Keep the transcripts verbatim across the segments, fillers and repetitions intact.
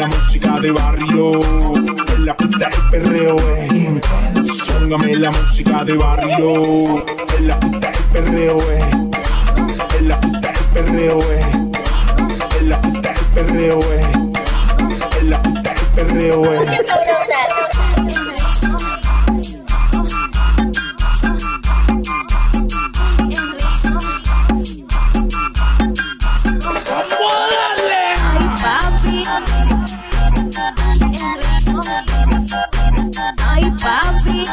la música de barrio. En la pista el perreo es intenso. Póngame la música de barrio. En la pista el perreo es. En la pista el perreo es. En la pista el perreo es. En la pista el perreo es. Ay, papi.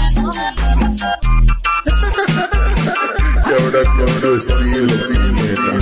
Y ahora con tu estilo, dime.